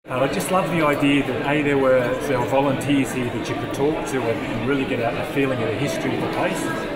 I just love the idea that there were volunteers here that you could talk to and really get a feeling of the history of the place.